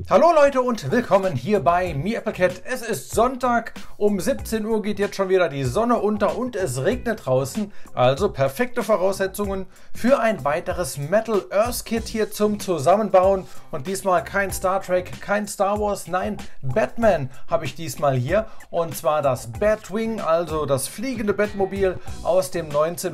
Hallo Leute und willkommen hier bei MeAppleCat. Es ist Sonntag, um 17 Uhr geht jetzt schon wieder die Sonne unter und es regnet draußen. Also perfekte Voraussetzungen für ein weiteres Metal Earth Kit hier zum Zusammenbauen. Und diesmal kein Star Trek, kein Star Wars, nein, Batman habe ich diesmal hier. Und zwar das Batwing, also das fliegende Batmobil aus dem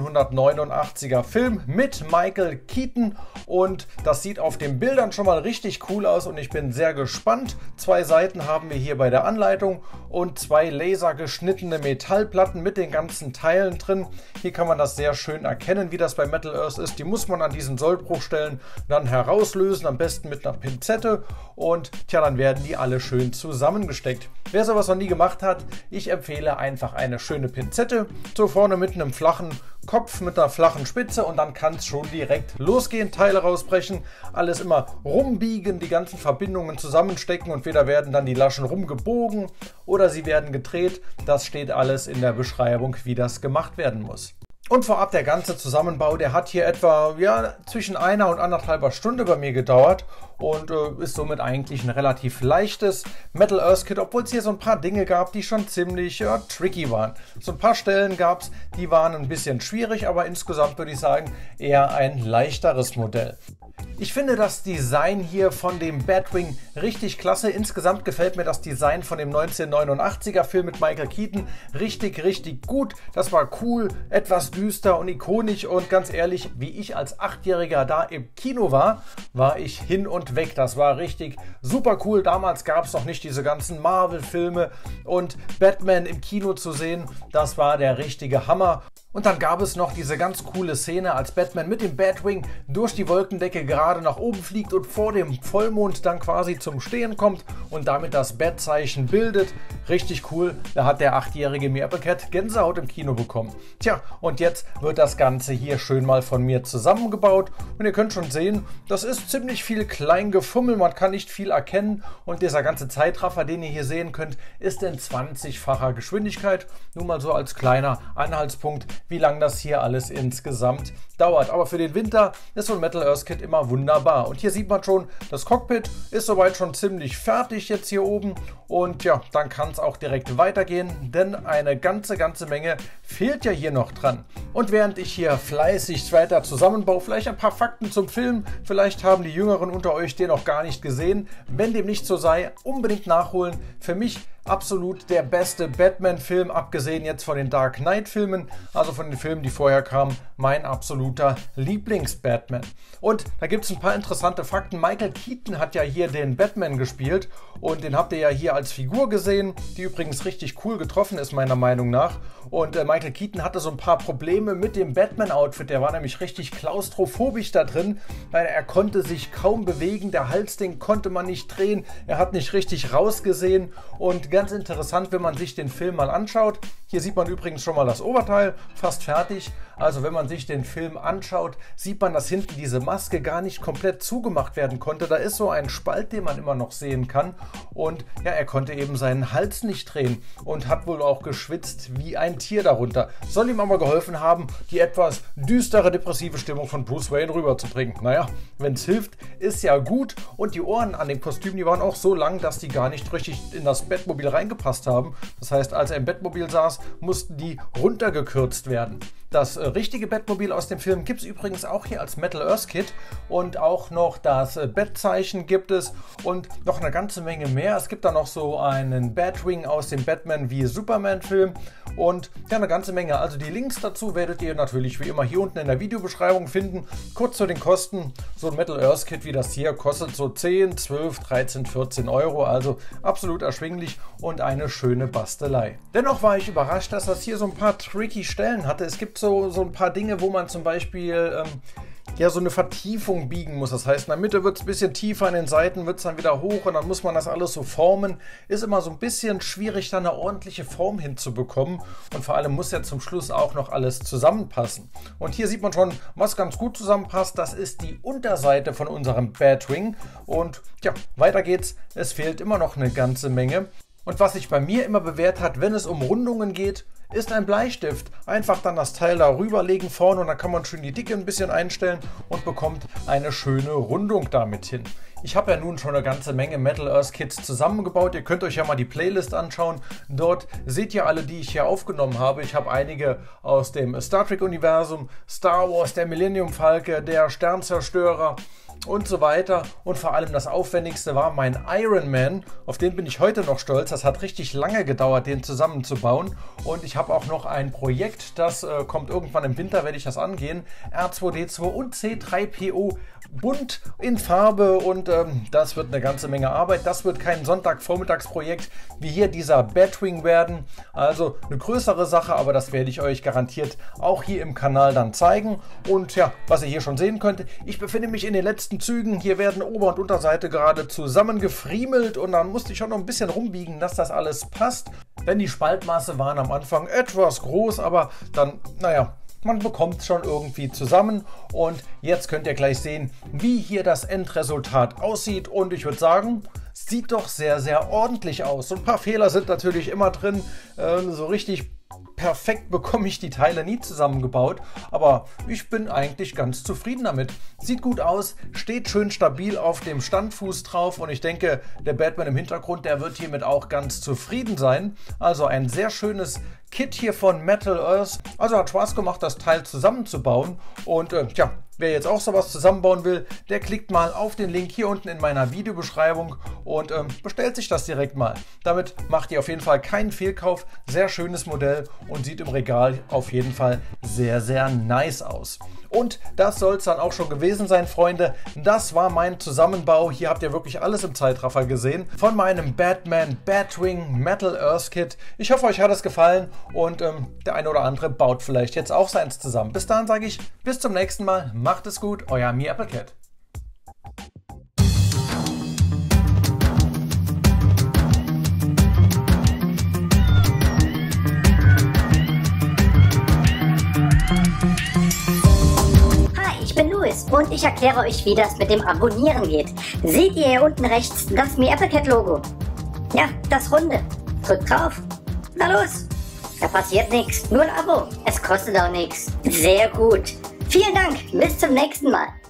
1989er Film mit Michael Keaton. Und das sieht auf den Bildern schon mal richtig cool aus und ich bin sehr gespannt. 2 Seiten haben wir hier bei der Anleitung und 2 lasergeschnittene Metallplatten mit den ganzen Teilen drin. Hier kann man das sehr schön erkennen, wie das bei Metal Earth ist. Die muss man an diesen Sollbruchstellen dann herauslösen, am besten mit einer Pinzette und tja, dann werden die alle schön zusammengesteckt. Wer sowas noch nie gemacht hat, ich empfehle einfach eine schöne Pinzette, so vorne mit einem flachen Kopf mit einer flachen Spitze und dann kann es schon direkt losgehen, Teile rausbrechen, alles immer rumbiegen, die ganzen Verbindungen zusammenstecken und entweder werden dann die Laschen rumgebogen oder sie werden gedreht. Das steht alles in der Beschreibung, wie das gemacht werden muss. Und vorab, der ganze Zusammenbau, der hat hier etwa zwischen 1 und 1,5 Stunde bei mir gedauert und ist somit eigentlich ein relativ leichtes Metal Earth Kit, obwohl es hier so ein paar Dinge gab, die schon ziemlich tricky waren. So ein paar Stellen gab es, die waren ein bisschen schwierig, aber insgesamt würde ich sagen, eher ein leichteres Modell. Ich finde das Design hier von dem Batwing richtig klasse. Insgesamt gefällt mir das Design von dem 1989er Film mit Michael Keaton richtig gut. Das war cool, etwas düster und ikonisch und ganz ehrlich, wie ich als 8-Jähriger da im Kino war ich hin und weg. Das war richtig super cool. Damals gab es noch nicht diese ganzen Marvel-Filme und Batman im Kino zu sehen, das war der richtige Hammer. Und dann gab es noch diese ganz coole Szene, als Batman mit dem Batwing durch die Wolkendecke gerade nach oben fliegt und vor dem Vollmond dann quasi zum Stehen kommt und damit das Bat-Zeichen bildet. Richtig cool, da hat der 8-jährige MeAppleCat Gänsehaut im Kino bekommen. Tja, und jetzt wird das Ganze hier schön mal von mir zusammengebaut und ihr könnt schon sehen, das ist ziemlich viel Kleingefummel, man kann nicht viel erkennen und dieser ganze Zeitraffer, den ihr hier sehen könnt, ist in 20-facher Geschwindigkeit. Nur mal so als kleiner Anhaltspunkt, wie lange das hier alles insgesamt dauert. Aber für den Winter ist so ein Metal Earth Kit immer wunderbar. Und hier sieht man schon, das Cockpit ist soweit schon ziemlich fertig jetzt hier oben. Und ja, dann kann es auch direkt weitergehen, denn eine ganze Menge fehlt ja hier noch dran. Und während ich hier fleißig weiter zusammenbaue, vielleicht ein paar Fakten zum Film, vielleicht haben die Jüngeren unter euch den noch gar nicht gesehen. Wenn dem nicht so sei, unbedingt nachholen. Für mich absolut der beste Batman-Film, abgesehen jetzt von den Dark Knight-Filmen, also von den Filmen, die vorher kamen, mein absoluter Lieblings-Batman. Und da gibt es ein paar interessante Fakten. Michael Keaton hat ja hier den Batman gespielt und den habt ihr ja hier als Figur gesehen, die übrigens richtig cool getroffen ist, meiner Meinung nach. Und Michael Keaton hatte so ein paar Probleme mit dem Batman-Outfit, der war nämlich richtig klaustrophobisch da drin, weil er konnte sich kaum bewegen, der Halsding konnte man nicht drehen, er hat nicht richtig rausgesehen und ganz interessant, wenn man sich den Film mal anschaut. Hier sieht man übrigens schon mal das Oberteil, fast fertig. Also wenn man sich den Film anschaut, sieht man, dass hinten diese Maske gar nicht komplett zugemacht werden konnte. Da ist so ein Spalt, den man immer noch sehen kann. Und ja, er konnte eben seinen Hals nicht drehen und hat wohl auch geschwitzt wie ein Tier darunter. Soll ihm aber geholfen haben, die etwas düstere, depressive Stimmung von Bruce Wayne rüberzubringen. Naja, wenn es hilft, ist ja gut. Und die Ohren an dem Kostüm, die waren auch so lang, dass die gar nicht richtig in das Batmobil reingepasst haben. Das heißt, als er im Batmobil saß, mussten die runtergekürzt werden. Das richtige Batmobil aus dem Film gibt es übrigens auch hier als Metal Earth Kit und auch noch das Bat-Zeichen gibt es und noch eine ganze Menge mehr. Es gibt da noch so einen Batwing aus dem Batman wie Superman Film und ja, eine ganze Menge. Also die Links dazu werdet ihr natürlich wie immer hier unten in der Videobeschreibung finden. Kurz zu den Kosten, so ein Metal Earth Kit wie das hier kostet so 10, 12, 13, 14 Euro, also absolut erschwinglich und eine schöne Bastelei. Dennoch war ich überrascht, dass das hier so ein paar tricky Stellen hatte. Es gibt so ein paar Dinge, wo man zum Beispiel so eine Vertiefung biegen muss. Das heißt, in der Mitte wird es ein bisschen tiefer, in den Seiten wird es dann wieder hoch und dann muss man das alles so formen. Ist immer so ein bisschen schwierig, da eine ordentliche Form hinzubekommen und vor allem muss ja zum Schluss auch noch alles zusammenpassen. Und hier sieht man schon, was ganz gut zusammenpasst. Das ist die Unterseite von unserem Batwing und ja, weiter geht's. Es fehlt immer noch eine ganze Menge. Und was sich bei mir immer bewährt hat, wenn es um Rundungen geht, ist ein Bleistift. Einfach dann das Teil darüber legen vorne und dann kann man schön die Dicke ein bisschen einstellen und bekommt eine schöne Rundung damit hin. Ich habe ja nun schon eine ganze Menge Metal Earth Kits zusammengebaut. Ihr könnt euch ja mal die Playlist anschauen. Dort seht ihr alle, die ich hier aufgenommen habe. Ich habe einige aus dem Star Trek Universum, Star Wars, der Millennium Falcon, der Sternzerstörer und so weiter. Und vor allem das Aufwendigste war mein Iron Man. Auf den bin ich heute noch stolz. Das hat richtig lange gedauert, den zusammenzubauen. Und ich habe auch noch ein Projekt, das kommt irgendwann im Winter, werde ich das angehen. R2D2 und C3PO bunt in Farbe und das wird eine ganze Menge Arbeit. Das wird kein Sonntagvormittagsprojekt wie hier dieser Batwing werden. Also eine größere Sache, aber das werde ich euch garantiert auch hier im Kanal dann zeigen. Und ja, was ihr hier schon sehen könnt, ich befinde mich in den letzten Zügen. Hier werden Ober- und Unterseite gerade zusammengefriemelt und dann musste ich schon noch ein bisschen rumbiegen, dass das alles passt. Denn die Spaltmaße waren am Anfang etwas groß, aber dann, naja, man bekommt es schon irgendwie zusammen und jetzt könnt ihr gleich sehen, wie hier das Endresultat aussieht und ich würde sagen, sieht doch sehr, sehr ordentlich aus. So ein paar Fehler sind natürlich immer drin, so richtig perfekt bekomme ich die Teile nie zusammengebaut, aber ich bin eigentlich ganz zufrieden damit. Sieht gut aus, steht schön stabil auf dem Standfuß drauf und ich denke, der Batman im Hintergrund, der wird hiermit auch ganz zufrieden sein. Also ein sehr schönes Kit hier von Metal Earth. Also hat Spaß gemacht, das Teil zusammenzubauen und ja, wer jetzt auch sowas zusammenbauen will, der klickt mal auf den Link hier unten in meiner Videobeschreibung und bestellt sich das direkt mal. Damit macht ihr auf jeden Fall keinen Fehlkauf. Sehr schönes Modell und sieht im Regal auf jeden Fall sehr, sehr nice aus. Und das soll es dann auch schon gewesen sein, Freunde. Das war mein Zusammenbau. Hier habt ihr wirklich alles im Zeitraffer gesehen von meinem Batman Batwing Metal Earth Kit. Ich hoffe, euch hat es gefallen und der eine oder andere baut vielleicht jetzt auch seins zusammen. Bis dahin sage ich, bis zum nächsten Mal. Macht es gut, euer MeAppleCat. Ich bin Louis und ich erkläre euch, wie das mit dem Abonnieren geht. Seht ihr hier unten rechts das MeAppleCat Logo? Ja, das runde. Drückt drauf. Na los! Da passiert nichts, nur ein Abo. Es kostet auch nichts. Sehr gut. Vielen Dank, bis zum nächsten Mal.